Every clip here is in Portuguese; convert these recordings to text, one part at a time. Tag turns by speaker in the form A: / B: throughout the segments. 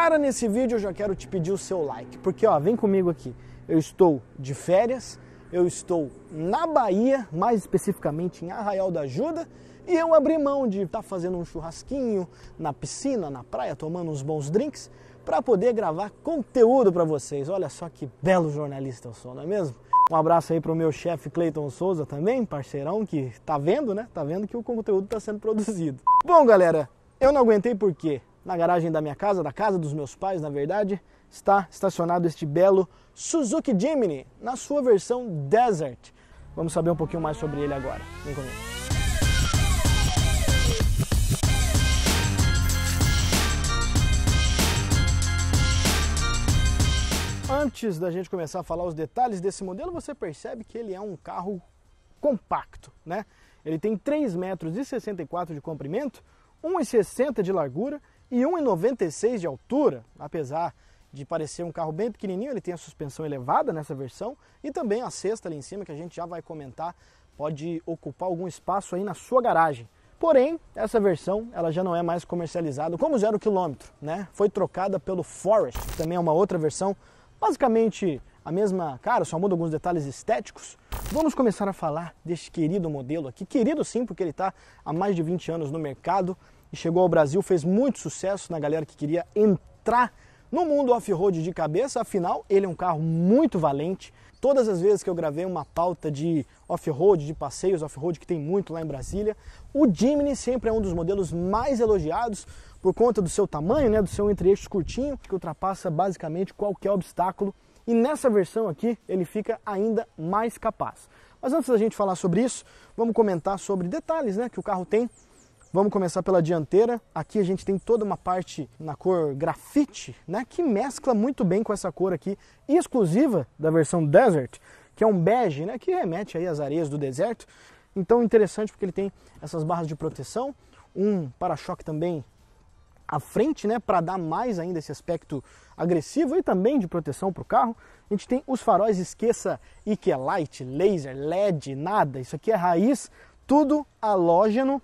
A: cara, nesse vídeo eu já quero te pedir o seu like, porque ó, vem comigo aqui. Eu estou de férias, eu estou na Bahia, mais especificamente em Arraial da Ajuda, e eu abri mão de estar fazendo um churrasquinho na piscina, na praia, tomando uns bons drinks, para poder gravar conteúdo para vocês. Olha só que belo jornalista eu sou, não é mesmo? Um abraço aí pro meu chefe Cleiton Souza também, parceirão, que tá vendo, né? Tá vendo que o conteúdo tá sendo produzido. Bom, galera, eu não aguentei porque na garagem da minha casa, da casa dos meus pais, na verdade, está estacionado este belo Suzuki Jimny, na sua versão Desert. Vamos saber um pouquinho mais sobre ele agora. Vem comigo. Antes da gente começar a falar os detalhes desse modelo, você percebe que ele é um carro compacto, né? Ele tem 3,64 metros de comprimento, 1,60 de largura e 1,96 de altura. Apesar de parecer um carro bem pequenininho, ele tem a suspensão elevada nessa versão e também a cesta ali em cima, que a gente já vai comentar, pode ocupar algum espaço aí na sua garagem. Porém, essa versão ela já não é mais comercializada como 0 km, né? Foi trocada pelo Forest, que também é uma outra versão, basicamente a mesma cara, só muda alguns detalhes estéticos. Vamos começar a falar deste querido modelo aqui. Querido sim, porque ele está há mais de 20 anos no mercado e chegou ao Brasil, fez muito sucesso na galera que queria entrar no mundo off-road de cabeça. Afinal, ele é um carro muito valente. Todas as vezes que eu gravei uma pauta de off-road, de passeios off-road, que tem muito lá em Brasília, o Jimny sempre é um dos modelos mais elogiados por conta do seu tamanho, né, do seu entre-eixos curtinho, que ultrapassa basicamente qualquer obstáculo. E nessa versão aqui, ele fica ainda mais capaz. Mas antes da gente falar sobre isso, vamos comentar sobre detalhes, né, que o carro tem. Vamos começar pela dianteira. Aqui a gente tem toda uma parte na cor grafite, né, que mescla muito bem com essa cor aqui, exclusiva da versão Desert, que é um bege, né, que remete aí às areias do deserto. Então interessante porque ele tem essas barras de proteção, um para-choque também à frente, né, para dar mais ainda esse aspecto agressivo e também de proteção para o carro. A gente tem os faróis, esqueça IQ Light, laser, LED, nada. Isso aqui é raiz, tudo halógeno,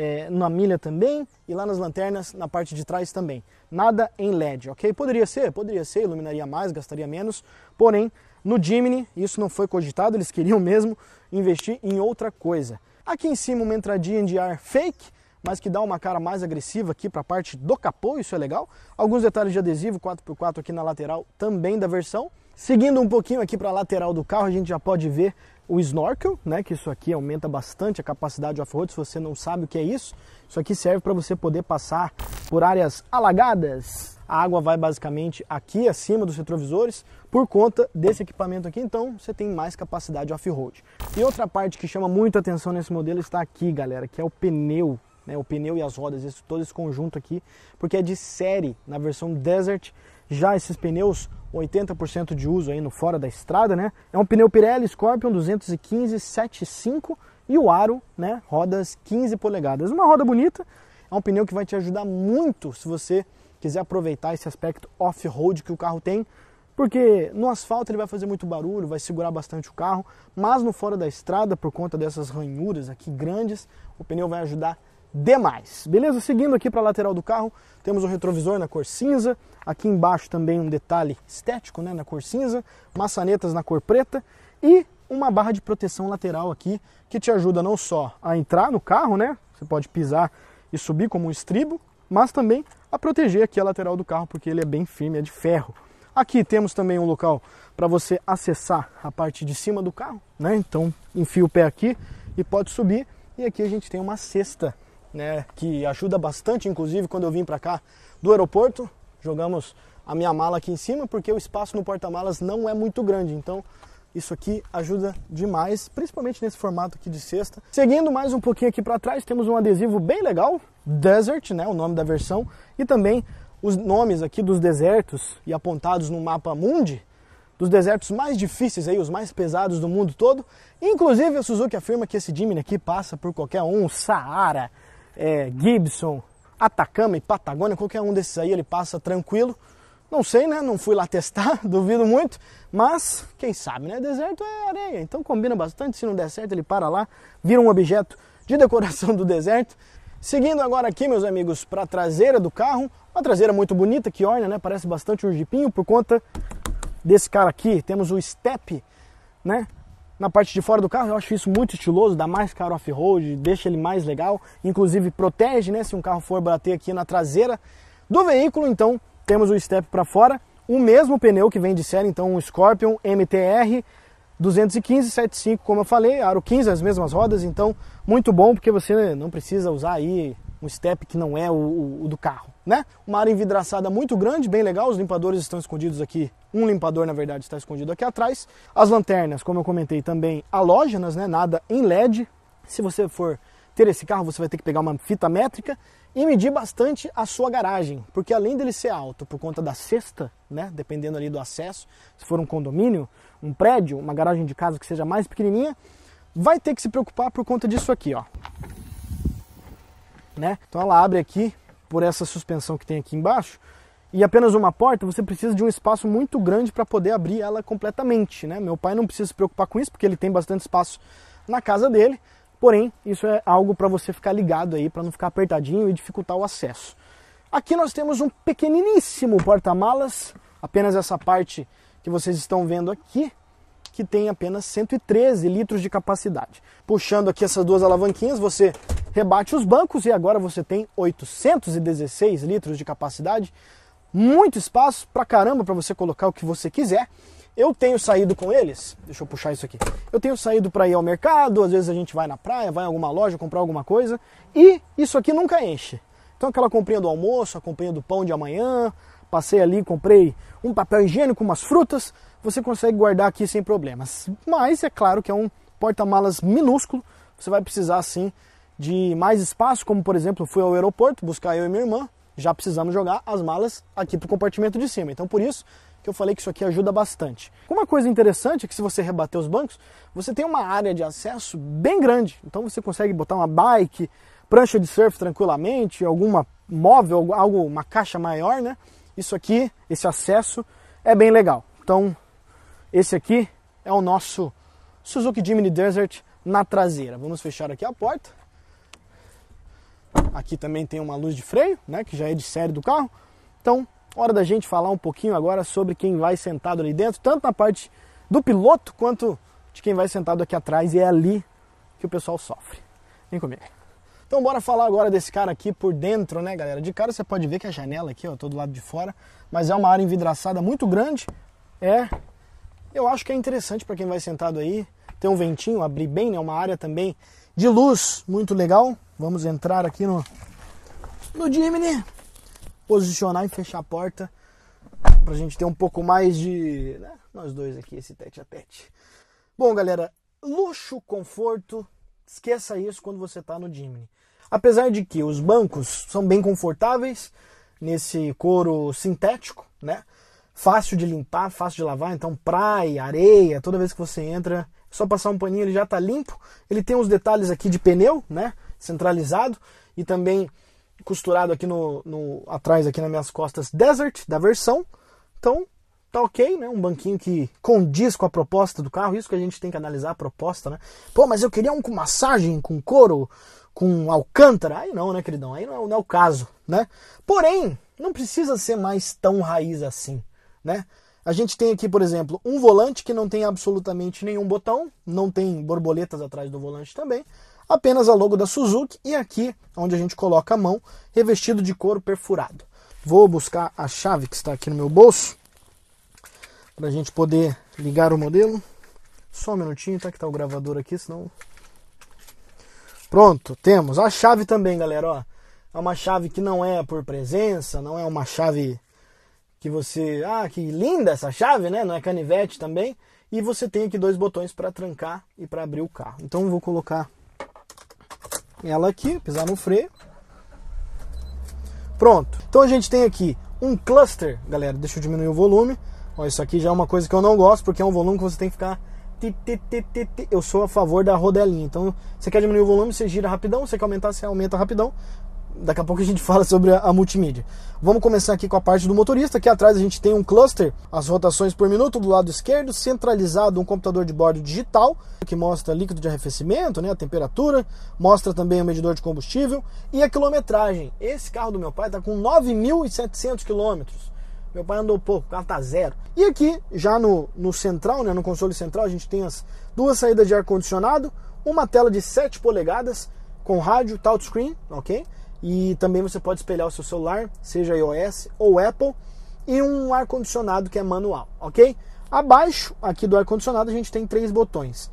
A: na milha também e lá nas lanternas na parte de trás também. Nada em LED, ok? Poderia ser, iluminaria mais, gastaria menos, porém no Jimny isso não foi cogitado, eles queriam mesmo investir em outra coisa. Aqui em cima uma entradinha de ar fake, mas que dá uma cara mais agressiva aqui para a parte do capô, isso é legal. Alguns detalhes de adesivo 4x4 aqui na lateral também da versão. Seguindo um pouquinho aqui para a lateral do carro, a gente já pode ver o snorkel, né, que isso aqui aumenta bastante a capacidade off-road. Se você não sabe o que é isso aqui serve para você poder passar por áreas alagadas. A água vai basicamente aqui acima dos retrovisores por conta desse equipamento aqui, então você tem mais capacidade off-road. E outra parte que chama muito atenção nesse modelo está aqui, galera, que é o pneu. O pneu e as rodas, todo esse conjunto aqui, porque é de série na versão Desert. Já esses pneus, 80% de uso aí no fora da estrada, né? É um pneu Pirelli Scorpion 215 7.5 e o aro, né? Rodas 15 polegadas. Uma roda bonita, é um pneu que vai te ajudar muito se você quiser aproveitar esse aspecto off-road que o carro tem, porque no asfalto ele vai fazer muito barulho, vai segurar bastante o carro, mas no fora da estrada, por conta dessas ranhuras aqui grandes, o pneu vai ajudar demais. Beleza? Seguindo aqui para a lateral do carro, temos o retrovisor na cor cinza, aqui embaixo também um detalhe estético, né, na cor cinza, maçanetas na cor preta e uma barra de proteção lateral aqui, que te ajuda não só a entrar no carro, né, você pode pisar e subir como um estribo, mas também a proteger aqui a lateral do carro, porque ele é bem firme, é de ferro. Aqui temos também um local para você acessar a parte de cima do carro, né, então enfia o pé aqui e pode subir, e aqui a gente tem uma cesta, né, que ajuda bastante, inclusive quando eu vim para cá do aeroporto, jogamos a minha mala aqui em cima, porque o espaço no porta-malas não é muito grande, então isso aqui ajuda demais, principalmente nesse formato aqui de cesta. Seguindo mais um pouquinho aqui para trás, temos um adesivo bem legal, Desert, né, o nome da versão, e também os nomes aqui dos desertos e apontados no mapa mundi, dos desertos mais difíceis aí, os mais pesados do mundo todo. Inclusive a Suzuki afirma que esse Jimny aqui passa por qualquer um, Saara, Gibson, Atacama e Patagônia, qualquer um desses aí ele passa tranquilo. Não sei, né? Não fui lá testar, duvido muito, mas quem sabe, né? Deserto é areia, então combina bastante. Se não der certo, ele para lá, vira um objeto de decoração do deserto. Seguindo agora aqui, meus amigos, para a traseira do carro. Uma traseira muito bonita, que orna, né? Parece bastante um jipinho por conta desse cara aqui. Temos o step, né? Na parte de fora do carro. Eu acho isso muito estiloso, dá mais cara off-road, deixa ele mais legal. Inclusive protege, né? Se um carro for bater aqui na traseira do veículo. Então temos o step para fora. O mesmo pneu que vem de série, então um Scorpion MTR 215 75, como eu falei, aro 15, as mesmas rodas, então muito bom, porque você não precisa usar aí um step que não é o do carro, né? Uma área envidraçada muito grande, bem legal, os limpadores estão escondidos aqui, um limpador na verdade está escondido aqui atrás. As lanternas, como eu comentei, também halógenas, né? Nada em LED. Se você for ter esse carro, você vai ter que pegar uma fita métrica e medir bastante a sua garagem, porque além dele ser alto por conta da cesta, né, dependendo ali do acesso, se for um condomínio, um prédio, uma garagem de casa que seja mais pequenininha, vai ter que se preocupar por conta disso aqui, ó. Né? Então ela abre aqui por essa suspensão que tem aqui embaixo, e apenas uma porta, você precisa de um espaço muito grande para poder abrir ela completamente, né? Meu pai não precisa se preocupar com isso, porque ele tem bastante espaço na casa dele. Porém, isso é algo para você ficar ligado aí, para não ficar apertadinho e dificultar o acesso. Aqui nós temos um pequeniníssimo porta-malas, apenas essa parte que vocês estão vendo aqui, que tem apenas 113 litros de capacidade. Puxando aqui essas duas alavanquinhas, você rebate os bancos e agora você tem 816 litros de capacidade. Muito espaço pra caramba para você colocar o que você quiser. Eu tenho saído com eles, deixa eu puxar isso aqui, eu tenho saído para ir ao mercado, às vezes a gente vai na praia, vai em alguma loja comprar alguma coisa, e isso aqui nunca enche. Então aquela comprinha do almoço, a comprinha do pão de amanhã, passei ali, comprei um papel higiênico, umas frutas, você consegue guardar aqui sem problemas. Mas é claro que é um porta-malas minúsculo, você vai precisar sim de mais espaço, como por exemplo, fui ao aeroporto buscar eu e minha irmã, já precisamos jogar as malas aqui para o compartimento de cima, então por isso que eu falei que isso aqui ajuda bastante. Uma coisa interessante é que se você rebater os bancos, você tem uma área de acesso bem grande. Então você consegue botar uma bike, prancha de surf tranquilamente, alguma móvel, uma caixa maior, né? Isso aqui, esse acesso é bem legal. Então esse aqui é o nosso Suzuki Jimny Desert na traseira. Vamos fechar aqui a porta. Aqui também tem uma luz de freio, né? Que já é de série do carro. Então hora da gente falar um pouquinho agora sobre quem vai sentado ali dentro, tanto na parte do piloto quanto de quem vai sentado aqui atrás, e é ali que o pessoal sofre. Vem comigo. Então bora falar agora desse cara aqui por dentro, né, galera? De cara você pode ver que a janela aqui, ó, tô do lado de fora, mas é uma área envidraçada muito grande. Eu acho que é interessante para quem vai sentado aí, tem um ventinho, abrir bem, né, uma área também de luz muito legal. Vamos entrar aqui no Jimny. Posicionar e fechar a porta pra gente ter um pouco mais de, né, nós dois aqui, esse tete a tete. Bom, galera, luxo, conforto, esqueça isso quando você tá no Jimny. Apesar de que os bancos são bem confortáveis, nesse couro sintético, né? Fácil de limpar, fácil de lavar, então praia, areia, toda vez que você entra, é só passar um paninho, ele já tá limpo. Ele tem uns detalhes aqui de pneu, né, centralizado, e também costurado aqui atrás, aqui nas minhas costas, Desert, da versão. Então, tá ok, né? Um banquinho que condiz com a proposta do carro. Isso que a gente tem que analisar, a proposta, né? Pô, mas eu queria um com massagem, com couro, com alcântara. Aí não, né, queridão? Aí não é o caso, né? Porém, não precisa ser mais tão raiz assim, né? A gente tem aqui, por exemplo, um volante que não tem absolutamente nenhum botão, não tem borboletas atrás do volante também, apenas a logo da Suzuki, e aqui, onde a gente coloca a mão, revestido de couro perfurado. Vou buscar a chave que está aqui no meu bolso, para a gente poder ligar o modelo. Só um minutinho, tá? Que tá o gravador aqui, senão... Pronto, temos a chave também, galera, ó. É uma chave que não é por presença, não é uma chave que você... Ah, que linda essa chave, né? Não é canivete também. E você tem aqui dois botões para trancar e para abrir o carro. Então eu vou colocar ela aqui, pisar no freio. Pronto. Então a gente tem aqui um cluster, galera, deixa eu diminuir o volume. Ó, isso aqui já é uma coisa que eu não gosto, porque é um volume que você tem que ficar... Eu sou a favor da rodelinha. Então, você quer diminuir o volume, você gira rapidão. Você quer aumentar, você aumenta rapidão. daqui a pouco a gente fala sobre a multimídia. Vamos começar aqui com a parte do motorista. Aqui atrás a gente tem um cluster, as rotações por minuto do lado esquerdo, centralizado um computador de bordo digital, que mostra líquido de arrefecimento, né, a temperatura, mostra também o medidor de combustível e a quilometragem. Esse carro do meu pai está com 9.700 quilômetros. Meu pai andou pouco, o carro tá zero. E aqui, já no central, né, no console central, a gente tem as duas saídas de ar-condicionado, uma tela de 7 polegadas com rádio, touchscreen, ok? E também você pode espelhar o seu celular, seja iOS ou Apple, e um ar-condicionado que é manual, ok? Abaixo, aqui do ar-condicionado, a gente tem 3 botões.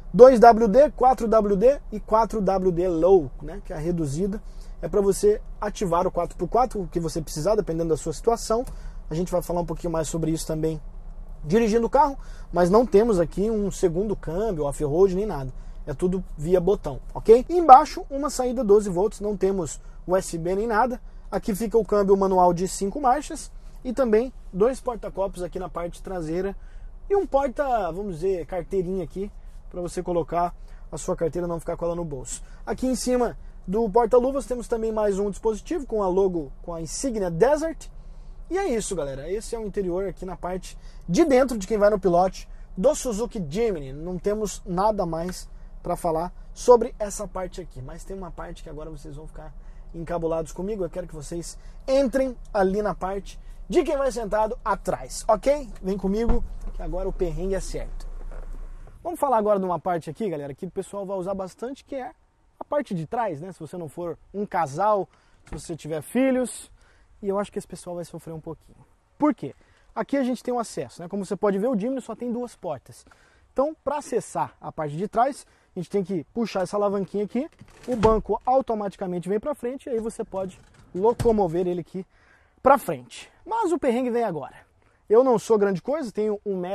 A: 2WD, 4WD e 4WD Low, né, que é a reduzida. É para você ativar o 4x4, o que você precisar, dependendo da sua situação. A gente vai falar um pouquinho mais sobre isso também dirigindo o carro, mas não temos aqui um segundo câmbio, off-road, nem nada. É tudo via botão, ok? E embaixo, uma saída 12 volts, não temos USB nem nada. Aqui fica o câmbio manual de 5 marchas e também 2 porta-copos aqui na parte traseira e um porta, vamos dizer, carteirinha aqui para você colocar a sua carteira, não ficar com ela no bolso. Aqui em cima do porta-luvas temos também mais um dispositivo com a logo, com a insígnia Desert. E é isso, galera. Esse é o interior aqui na parte de dentro de quem vai no pilote do Suzuki Jimny. Não temos nada mais para falar sobre essa parte aqui, mas tem uma parte que agora vocês vão ficar encabulados comigo. Eu quero que vocês entrem ali na parte de quem vai sentado atrás, ok? Vem comigo que agora o perrengue é certo. Vamos falar agora de uma parte aqui, galera, que o pessoal vai usar bastante, que é a parte de trás, né? Se você não for um casal, se você tiver filhos, e eu acho que esse pessoal vai sofrer um pouquinho. Por quê? Aqui a gente tem um acesso, né? Como você pode ver, o Jimny só tem 2 portas. Então, para acessar a parte de trás, a gente tem que puxar essa alavanquinha aqui, o banco automaticamente vem para frente, e aí você pode locomover ele aqui para frente. Mas o perrengue vem agora. Eu não sou grande coisa, tenho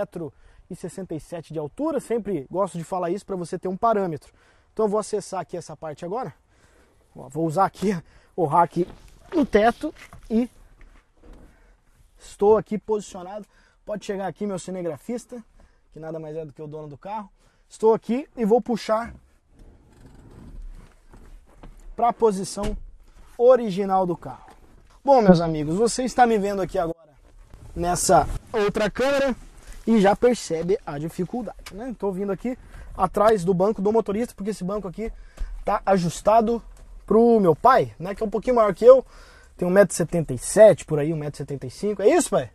A: 1,67 m de altura, sempre gosto de falar isso para você ter um parâmetro. Então eu vou acessar aqui essa parte agora, vou usar aqui o rack no teto e estou aqui posicionado. Pode chegar aqui meu cinegrafista, que nada mais é do que o dono do carro. Estou aqui e vou puxar para a posição original do carro. Bom, meus amigos, você está me vendo aqui agora nessa outra câmera e já percebe a dificuldade, né? Estou vindo aqui atrás do banco do motorista, porque esse banco aqui está ajustado pro meu pai, né, que é um pouquinho maior que eu, tem 1,77 m por aí, 1,75 m. É isso, pai?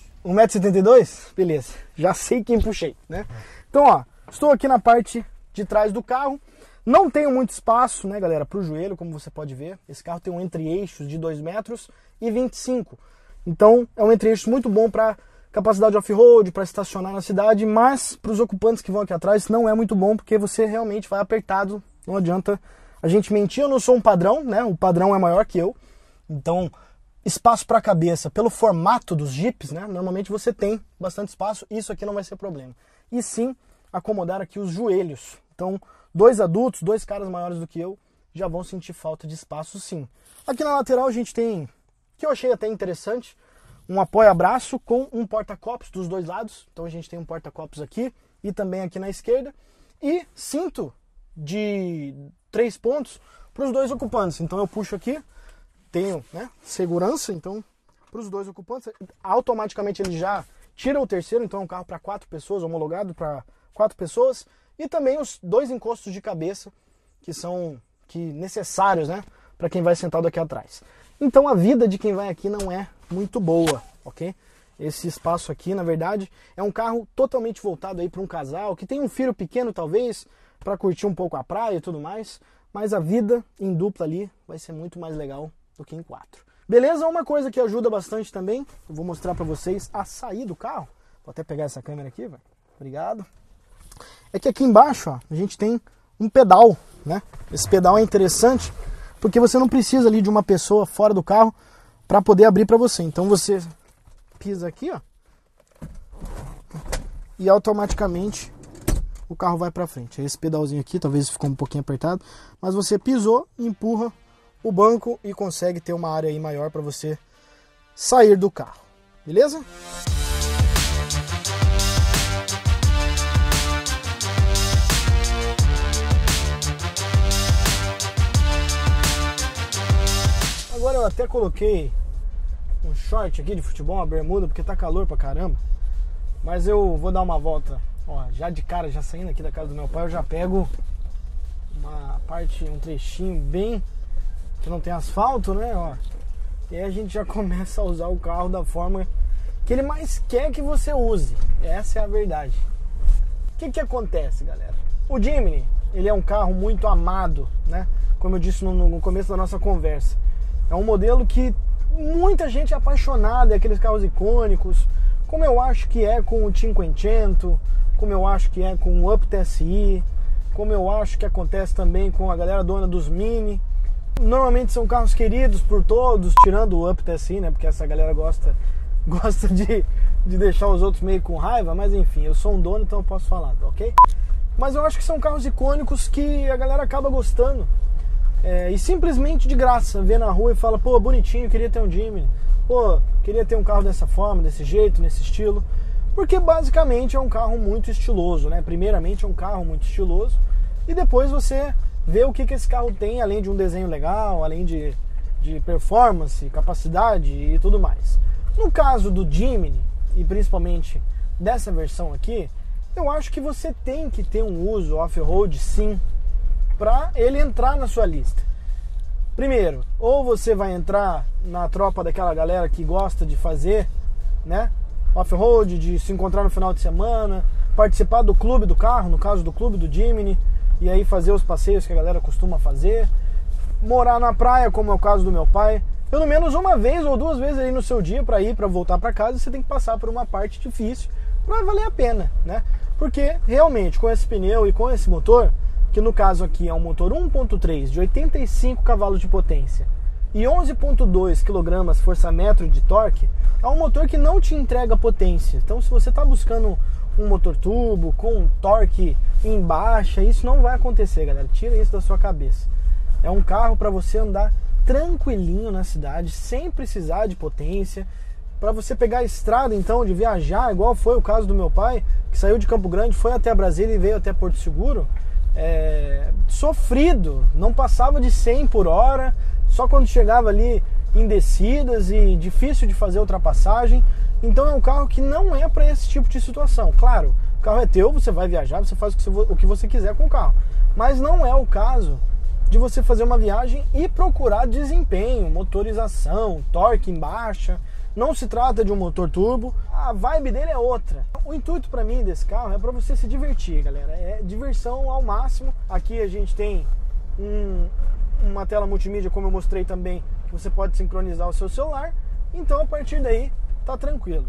A: 1,72 m? Beleza, já sei quem puxei, né? Então, ó, estou aqui na parte de trás do carro. Não tenho muito espaço, né, galera, para o joelho, como você pode ver. Esse carro tem um entre-eixos de 2,25 m. Então, é um entre-eixos muito bom para capacidade off-road, para estacionar na cidade, mas para os ocupantes que vão aqui atrás não é muito bom, porque você realmente vai apertado. Não adianta a gente mentir, eu não sou um padrão, né? O padrão é maior que eu. Então, espaço para a cabeça, pelo formato dos Jeeps, né? Normalmente você tem bastante espaço, isso aqui não vai ser problema. E sim, acomodar aqui os joelhos. Então, 2 adultos, 2 caras maiores do que eu, já vão sentir falta de espaço sim. Aqui na lateral a gente tem, que eu achei até interessante, um apoia-braço com um porta-copos dos 2 lados. Então a gente tem um porta-copos aqui e também aqui na esquerda. E cinto de 3 pontos para os 2 ocupantes. Então eu puxo aqui, tenho, né, segurança, então para os 2 ocupantes, automaticamente ele já tira o terceiro, então é um carro para 4 pessoas, homologado para 4 pessoas. E também os 2 encostos de cabeça que são necessários, né, para quem vai sentado aqui atrás. Então a vida de quem vai aqui não é muito boa, ok? Esse espaço aqui, na verdade, é um carro totalmente voltado aí para um casal que tem um filho pequeno, talvez, para curtir um pouco a praia e tudo mais, mas a vida em dupla ali vai ser muito mais legal do que em 4. Beleza? Uma coisa que ajuda bastante também, eu vou mostrar para vocês a sair do carro. Vou até pegar essa câmera aqui, velho. Obrigado. É que aqui embaixo, ó, a gente tem um pedal, né? Esse pedal é interessante porque você não precisa ali de uma pessoa fora do carro para poder abrir para você. Então você pisa aqui, ó, e automaticamente o carro vai para frente. Esse pedalzinho aqui, talvez ficou um pouquinho apertado, mas você pisou, empurra o banco e consegue ter uma área aí maior para você sair do carro. Beleza? eu até coloquei um short aqui de futebol, uma bermuda, porque tá calor pra caramba. Mas eu vou dar uma volta, ó, já de cara, já saindo aqui da casa do meu pai, eu já pego uma parte, um trechinho bem que não tem asfalto, né, ó. E aí a gente já começa a usar o carro da forma que ele mais quer que você use. Essa é a verdade. O que acontece, galera? O Jimny, ele é um carro muito amado, né? Como eu disse no começo da nossa conversa. É um modelo que muita gente é apaixonada, é aqueles carros icônicos, como eu acho que é com o Cinquecento, como eu acho que é com o Up TSI, como eu acho que acontece também com a galera dona dos Mini. Normalmente são carros queridos por todos, tirando o Up TSI, né? Porque essa galera gosta de deixar os outros meio com raiva, mas enfim, eu sou um dono, então eu posso falar, ok? Mas eu acho que são carros icônicos que a galera acaba gostando. E simplesmente de graça, vê na rua e fala, pô, bonitinho, queria ter um Jimny. Pô, queria ter um carro dessa forma, desse jeito, nesse estilo. Porque basicamente é um carro muito estiloso, né? Primeiramente é um carro muito estiloso. E depois você vê o que esse carro tem, além de um desenho legal, além de performance, capacidade e tudo mais. No caso do Jimny, e principalmente dessa versão aqui, eu acho que você tem que ter um uso off-road sim, para ele entrar na sua lista. Primeiro, ou você vai entrar na tropa daquela galera que gosta de fazer, né, off-road, de se encontrar no final de semana, participar do clube do carro, no caso do clube do Jimny, e aí fazer os passeios que a galera costuma fazer, morar na praia, como é o caso do meu pai. Pelo menos uma vez ou duas vezes aí no seu dia para voltar para casa, você tem que passar por uma parte difícil para valer a pena, né? Porque realmente com esse pneu e com esse motor, que no caso aqui é um motor 1.3 de 85 cavalos de potência e 11.2 kg força-metro de torque, é um motor que não te entrega potência. Então se você está buscando um motor turbo com um torque em baixa, isso não vai acontecer, galera. Tira isso da sua cabeça. É um carro para você andar tranquilinho na cidade, sem precisar de potência, para você pegar a estrada então, de viajar, igual foi o caso do meu pai, que saiu de Campo Grande, foi até Brasília e veio até Porto Seguro, sofrido, não passava de 100 por hora, só quando chegava ali em descidas e difícil de fazer ultrapassagem. Então é um carro que não é para esse tipo de situação. Claro, o carro é teu, você vai viajar, você faz o que você quiser com o carro, mas não é o caso de você fazer uma viagem e procurar desempenho, motorização, torque em baixa. Não se trata de um motor turbo, a vibe dele é outra. O intuito para mim desse carro é para você se divertir, galera. É diversão ao máximo. Aqui a gente tem uma tela multimídia, como eu mostrei também, que você pode sincronizar o seu celular. Então a partir daí tá tranquilo.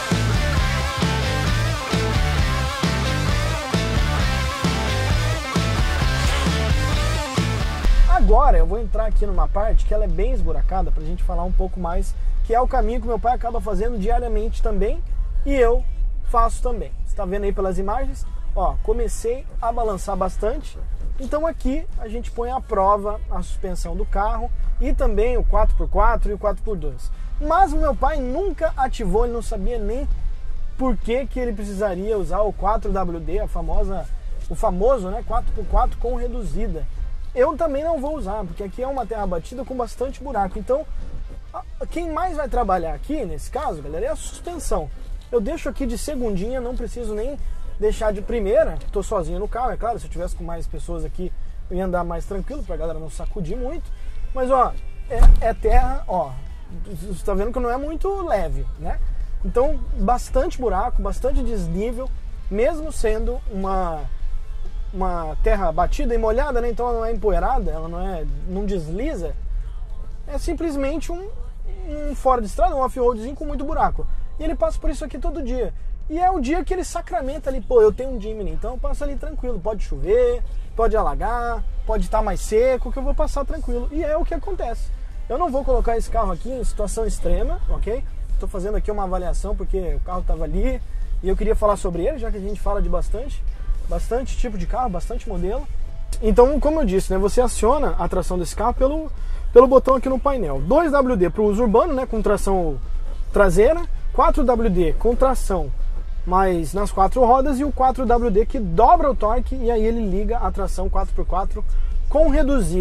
A: Agora eu vou entrar aqui numa parte que ela é bem esburacada pra gente falar um pouco mais, que é o caminho que meu pai acaba fazendo diariamente também e eu faço também. Você tá vendo aí pelas imagens? Ó, comecei a balançar bastante. Então aqui a gente põe à prova a suspensão do carro e também o 4x4 e o 4x2. Mas o meu pai nunca ativou, ele não sabia nem por que ele precisaria usar o 4WD, o famoso, né, 4x4 com reduzida. Eu também não vou usar, porque aqui é uma terra batida com bastante buraco. Então, quem mais vai trabalhar aqui, nesse caso, galera, é a suspensão. Eu deixo aqui de segundinha, não preciso nem deixar de primeira, estou sozinho no carro. É claro, se eu tivesse com mais pessoas aqui, eu ia andar mais tranquilo, pra galera não sacudir muito. Mas, ó, é terra, ó, você tá vendo que não é muito leve, né? Então, bastante buraco, bastante desnível, mesmo sendo uma terra batida e molhada, né? Então ela não é empoeirada, ela não desliza. É simplesmente um fora de estrada, um off-roadzinho com muito buraco. E ele passa por isso aqui todo dia. E é o dia que ele sacramenta ali, pô, eu tenho um Jimny, então eu passo ali tranquilo. Pode chover, pode alagar, pode estar mais seco, que eu vou passar tranquilo. E é o que acontece. Eu não vou colocar esse carro aqui em situação extrema, ok? Estou fazendo aqui uma avaliação porque o carro estava ali e eu queria falar sobre ele, já que a gente fala de bastante tipo de carro, bastante modelo. Então, como eu disse, né, você aciona a tração desse carro pelo botão aqui no painel. 2WD para o uso urbano, né, com tração traseira, 4WD com tração, mas nas 4 rodas, e o 4WD que dobra o torque e aí ele liga a tração 4x4 com reduzida.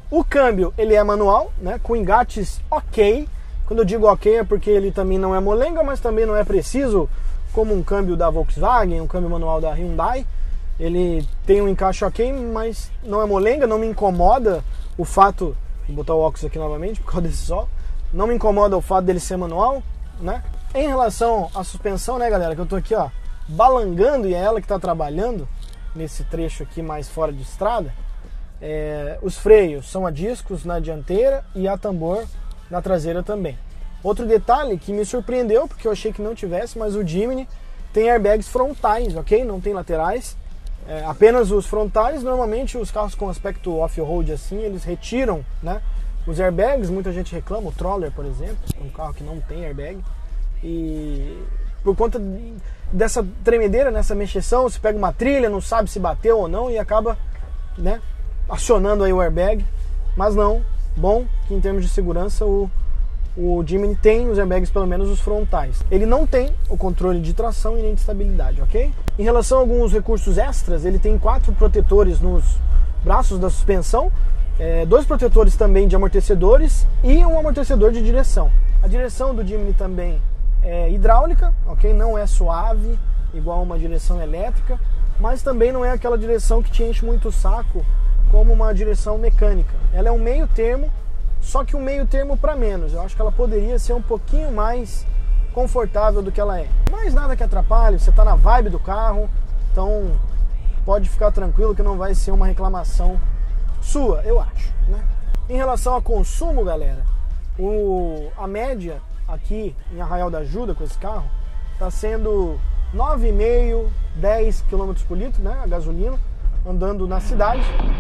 A: O câmbio, ele é manual, né, com engates ok. Quando eu digo ok é porque ele também não é molenga, mas também não é preciso como um câmbio da Volkswagen, um câmbio manual da Hyundai. Ele tem um encaixe ok, mas não é molenga, não me incomoda o fato... Vou botar o óculos aqui novamente por causa desse sol. Não me incomoda o fato dele ser manual, né? Em relação à suspensão, né, galera, que eu tô aqui, ó, balangando, e é ela que tá trabalhando nesse trecho aqui mais fora de estrada. Os freios são a discos na dianteira e a tambor na traseira também. Outro detalhe que me surpreendeu, porque eu achei que não tivesse, mas o Jimny tem airbags frontais, ok? Não tem laterais, apenas os frontais. Normalmente os carros com aspecto off-road assim, eles retiram, né, os airbags. Muita gente reclama, o Troller, por exemplo, é um carro que não tem airbag. E por conta dessa tremedeira, nessa mexeção, você pega uma trilha, não sabe se bateu ou não e acaba, né, acionando aí o airbag. Mas não, bom que em termos de segurança o Jimny tem os airbags, pelo menos os frontais. Ele não tem o controle de tração e nem de estabilidade, ok? Em relação a alguns recursos extras, ele tem 4 protetores nos braços da suspensão, 2 protetores também de amortecedores e um amortecedor de direção. A direção do Jimny também é hidráulica, ok? Não é suave, igual uma direção elétrica, mas também não é aquela direção que te enche muito o saco como uma direção mecânica. Ela é um meio termo, só que um meio termo para menos. Eu acho que ela poderia ser um pouquinho mais confortável do que ela é. Mas nada que atrapalhe, você está na vibe do carro, então pode ficar tranquilo que não vai ser uma reclamação sua, eu acho, né? Em relação a consumo, galera, a média aqui em Arraial da Ajuda com esse carro está sendo 9,5, 10 km por litro, né, a gasolina, andando na cidade.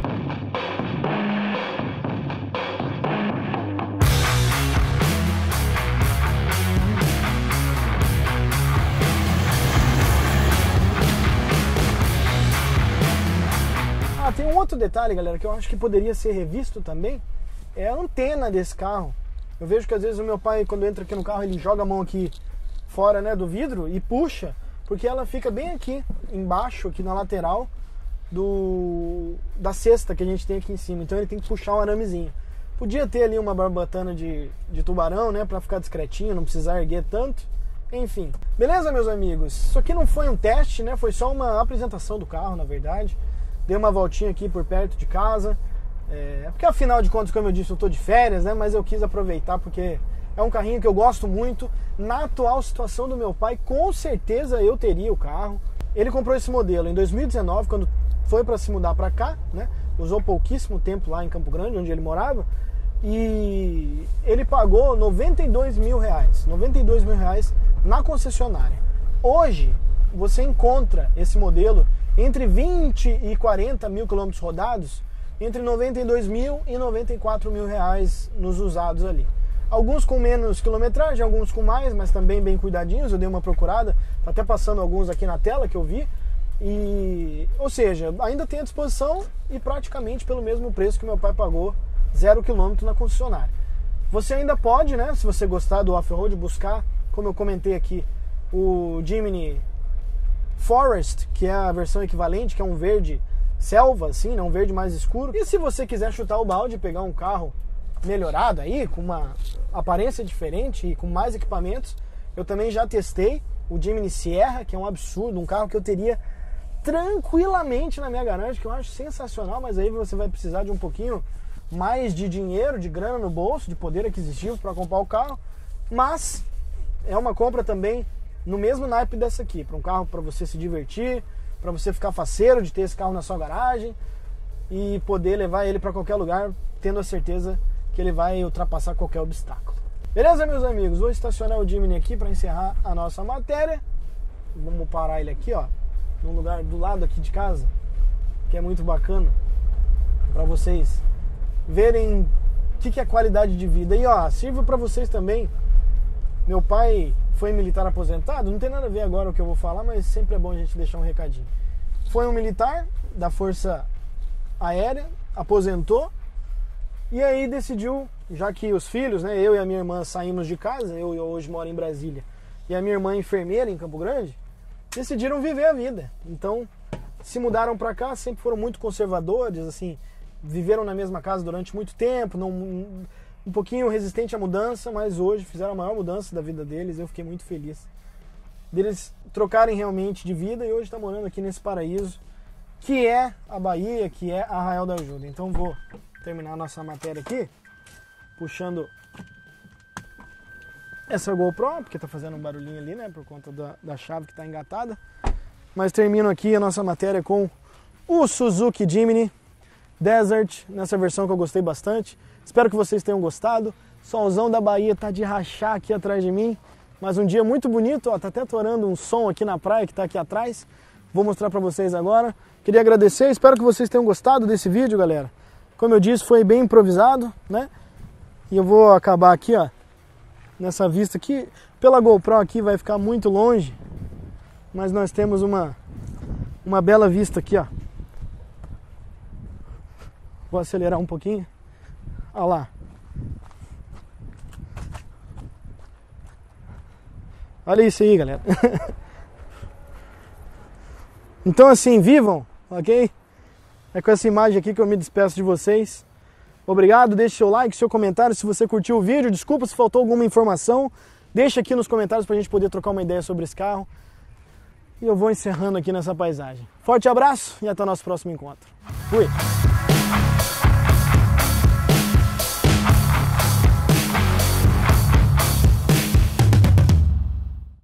A: Tem um outro detalhe, galera, que eu acho que poderia ser revisto também, é a antena desse carro. Eu vejo que às vezes o meu pai, quando entra aqui no carro, ele joga a mão aqui fora, né, do vidro e puxa, porque ela fica bem aqui embaixo, aqui na lateral da cesta que a gente tem aqui em cima. Então ele tem que puxar um aramezinho. Podia ter ali uma barbatana de tubarão, né, pra ficar discretinho, não precisar erguer tanto. Enfim, beleza, meus amigos? Isso aqui não foi um teste, né, foi só uma apresentação do carro, na verdade. Dei uma voltinha aqui por perto de casa, porque afinal de contas, como eu disse, eu tô de férias, né? Mas eu quis aproveitar porque é um carrinho que eu gosto muito. Na atual situação do meu pai, com certeza eu teria o carro. Ele comprou esse modelo em 2019, quando foi para se mudar para cá, né? Usou pouquíssimo tempo lá em Campo Grande, onde ele morava, e ele pagou R$92 mil na concessionária. Hoje você encontra esse modelo entre 20 e 40 mil quilômetros rodados, entre 92 mil e 94 mil reais nos usados ali. Alguns com menos quilometragem, alguns com mais, mas também bem cuidadinhos. Eu dei uma procurada, tá até passando alguns aqui na tela que eu vi. Ou seja, ainda tem à disposição e praticamente pelo mesmo preço que meu pai pagou, 0 km na concessionária. Você ainda pode, né, se você gostar do off-road, buscar, como eu comentei aqui, o Jimny Forest, que é a versão equivalente, que é um verde selva, assim, né, um verde mais escuro. E se você quiser chutar o balde e pegar um carro melhorado aí, com uma aparência diferente e com mais equipamentos, eu também já testei o Jimny Sierra, que é um absurdo, um carro que eu teria tranquilamente na minha garagem, que eu acho sensacional, mas aí você vai precisar de um pouquinho mais de dinheiro, de grana no bolso, de poder aquisitivo para comprar o carro, mas é uma compra também no mesmo naipe dessa aqui, para um carro para você se divertir, para você ficar faceiro de ter esse carro na sua garagem e poder levar ele para qualquer lugar, tendo a certeza que ele vai ultrapassar qualquer obstáculo. Beleza, meus amigos? Vou estacionar o Jimny aqui para encerrar a nossa matéria. Vamos parar ele aqui, ó, num lugar do lado aqui de casa, que é muito bacana, para vocês verem o que é qualidade de vida. E ó, sirva para vocês também. Meu pai foi militar aposentado, não tem nada a ver agora o que eu vou falar, mas sempre é bom a gente deixar um recadinho. Foi um militar da Força Aérea, aposentou, e aí decidiu, já que os filhos, né, eu e a minha irmã saímos de casa, eu hoje moro em Brasília, e a minha irmã é enfermeira em Campo Grande, decidiram viver a vida. Então se mudaram para cá, sempre foram muito conservadores, assim, viveram na mesma casa durante muito tempo, um pouquinho resistente à mudança, mas hoje fizeram a maior mudança da vida deles. Eu fiquei muito feliz deles trocarem realmente de vida e hoje estão morando aqui nesse paraíso que é a Bahia, que é Arraial da Ajuda. Então vou terminar a nossa matéria aqui puxando essa GoPro, porque tá fazendo um barulhinho ali, né, por conta da chave que tá engatada. Mas termino aqui a nossa matéria com o Suzuki Jimny Desert, nessa versão que eu gostei bastante. Espero que vocês tenham gostado. Solzão da Bahia tá de rachar aqui atrás de mim. Mas um dia muito bonito, ó, tá até torando um som aqui na praia que tá aqui atrás. Vou mostrar pra vocês agora. Queria agradecer, espero que vocês tenham gostado desse vídeo, galera. Como eu disse, foi bem improvisado, né? E eu vou acabar aqui, ó, nessa vista aqui. Pela GoPro aqui vai ficar muito longe, mas nós temos uma bela vista aqui, ó. Vou acelerar um pouquinho. Olha lá. Olha isso aí, galera. Então assim, vivam, ok? É com essa imagem aqui que eu me despeço de vocês. Obrigado, deixe seu like, seu comentário se você curtiu o vídeo. Desculpa se faltou alguma informação. Deixa aqui nos comentários pra gente poder trocar uma ideia sobre esse carro. E eu vou encerrando aqui nessa paisagem. Forte abraço e até o nosso próximo encontro. Fui!